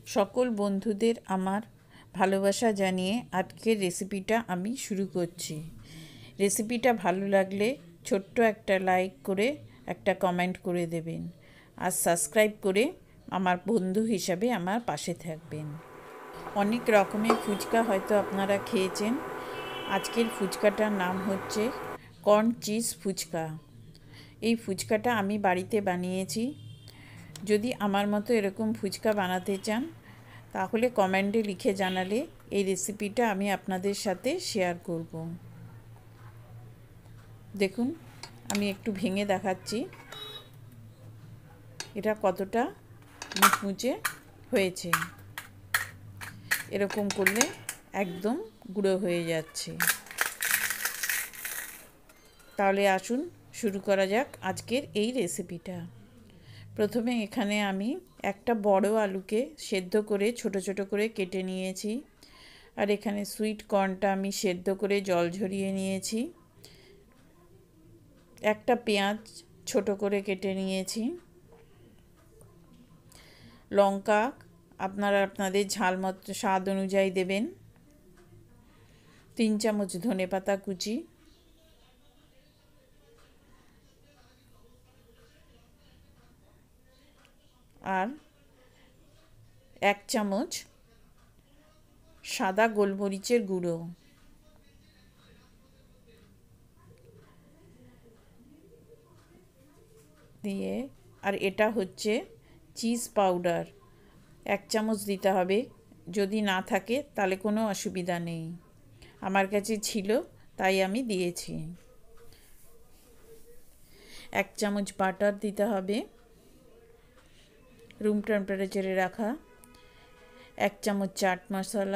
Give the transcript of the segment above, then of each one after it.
সকল বন্ধুদের আমার ভালোবাসা জানিয়ে আজকের রেসিপিটা আমি শুরু করছি। রেসিপিটা ভালো লাগলে ছোট্ট একটা লাইক করে একটা কমেন্ট করে দেবেন আর সাবস্ক্রাইব করে আমার বন্ধু হিসাবে আমার পাশে থাকবেন। অনেক রকমের ফুচকা হয়তো আপনারা খেয়েছেন। আজকের ফুচকাটার নাম হচ্ছে কর্ন চিজ ফুচকা। এই ফুচকাটা আমি বাড়িতে বানিয়েছি। যদি আমার মতো এরকম ফুচকা বানাতে চান তাহলে কমেন্টে লিখে জানালে এই রেসিপিটা আমি আপনাদের সাথে শেয়ার করব। দেখুন, আমি একটু ভেঙে দেখাচ্ছি এটা কতটা মুচমুচে হয়েছে। এরকম করলে একদম গুঁড়ো হয়ে যাচ্ছে। তাহলে আসুন শুরু করা যাক আজকের এই রেসিপিটা। প্রথমে এখানে আমি একটা বড় আলুকে সেদ্ধ করে ছোট ছোট করে কেটে নিয়েছি। আর এখানে সুইট কর্নটা আমি সেদ্ধ করে জল ঝরিয়ে নিয়েছি। একটা পেঁয়াজ ছোট করে কেটে নিয়েছি। লঙ্কা আপনারা আপনাদের ঝাল মতো স্বাদ অনুযায়ী দেবেন। 3 চামচ ধনেপাতা কুচি, আর 1 চামচ সাদা গোলমরিচের গুঁড়ো দিয়ে, আর এটা হচ্ছে চিজ পাউডার 1 চামচ দিতে হবে। যদি না থাকে তাহলে কোনো অসুবিধা নেই, আমার কাছে ছিল তাই আমি দিয়েছি। 1 চামচ বাটার দিতে হবে রুম টেম্পারেচারে রাখা। 1 চামচ চাট মশলা,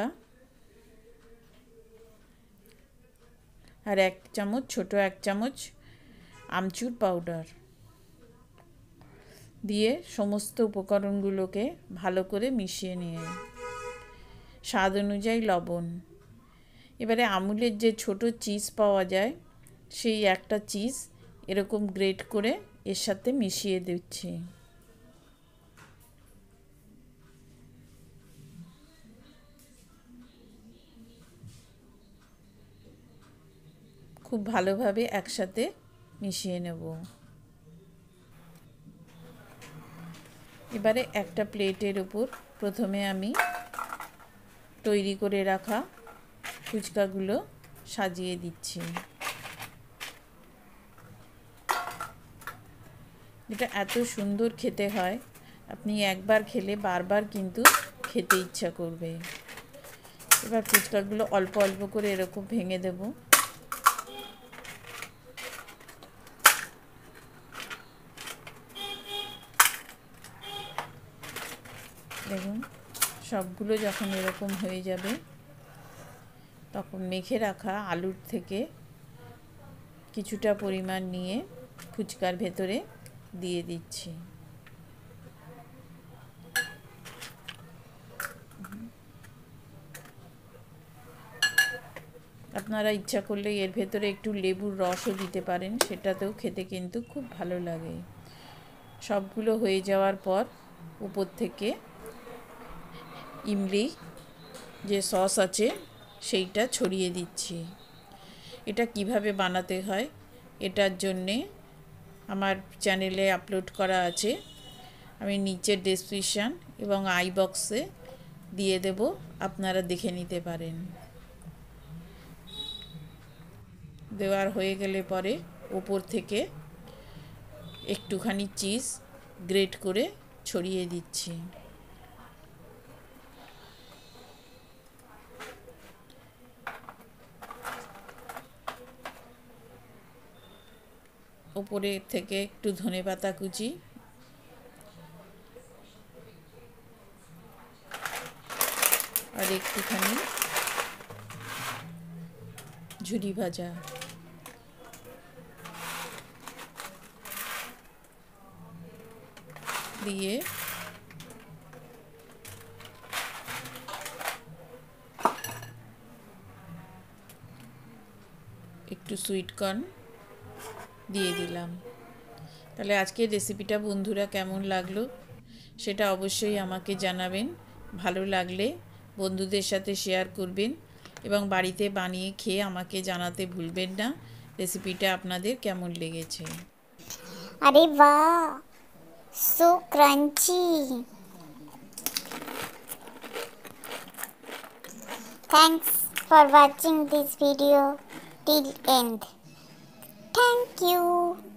আর 1 চামচ ছোট 1 চামচ আমচুর পাউডার দিয়ে সমস্ত উপকরণগুলোকে ভালো করে মিশিয়ে নিয়ে স্বাদ অনুযায়ী লবণ। এবারে আমুলের যে ছোট চিজ পাওয়া যায় সেই একটা চিজ এরকম গ্রেট করে এর সাথে মিশিয়ে দিচ্ছি। খুব ভালোভাবে একসাথে মিশিয়ে নেব। এবারে একটা প্লেটের উপর প্রথমে আমি তৈরি করে রাখা ফুচকাগুলো সাজিয়ে দিচ্ছি। এটা এত সুন্দর খেতে হয়, আপনি একবার খেলে বারবার কিন্তু খেতে ইচ্ছা করবে। এবার ফুচকাগুলো অল্প অল্প করে এরকম ভেঙে দেব। দেখুন, সবগুলো যখন এরকম হয়ে যাবে তখন মেখে রাখা আলুর থেকে কিছুটা পরিমাণ নিয়ে ফুচকার ভেতরে দিয়ে দিচ্ছি। আপনারা ইচ্ছা করলে এর ভেতরে একটু লেবুর রসও দিতে পারেন, সেটাতেও খেতে কিন্তু খুব ভালো লাগে। সবগুলো হয়ে যাওয়ার পর উপর থেকে ইমলি যে সস আছে সেইটা ছড়িয়ে দিচ্ছি। এটা কিভাবে বানাতে হয় এটার জন্যে আমার চ্যানেলে আপলোড করা আছে, আমি নিচের ডেসক্রিপশান এবং আই বক্সে দিয়ে দেব, আপনারা দেখে নিতে পারেন। দেওয়ার হয়ে গেলে পরে ওপর থেকে একটুখানি চিজ গ্রেট করে ছড়িয়ে দিচ্ছি। ওপরে থেকে একটু ধনেপাতা কুচি, আর একটুখানি ঝুরি ভাজা দিয়ে একটু সুইট কর্ন দিয়ে দিলাম। তাহলে আজকের রেসিপিটা বন্ধুরা কেমন লাগলো সেটা অবশ্যই আমাকে জানাবেন। ভালো লাগলে বন্ধুদের সাথে শেয়ার করবেন এবং বাড়িতে বানিয়ে খেয়ে আমাকে জানাতে ভুলবেন না রেসিপিটা আপনাদের কেমন লেগেছে। अरे वाह, so crunchy. Thanks for watching this video till end. Thank you.